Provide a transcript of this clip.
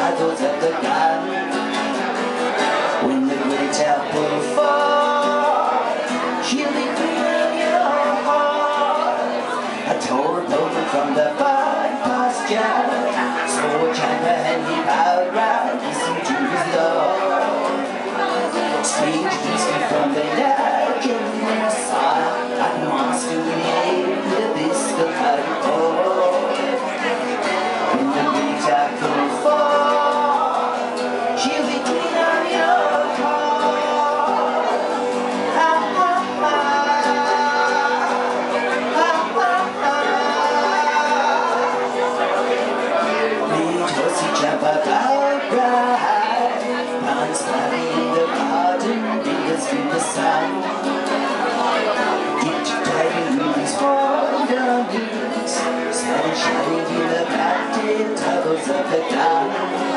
shadows of the gun. When the great apple falls, she'll be cleaning your heart. A tall boulder from the fine pasture, so a chamber and he bowed round, listened to his love. Strange beast from the dark in their side, that monster in the air, the beast of hardcore. When the great apple falls, she'll be clean on your heart. Ha ha ha, ha ha ha. Big horsey jump about bright, plants planting in the garden, beers in the sun. Get you tidy with his wonder knees, sun shining in the black tail towers of the dawn.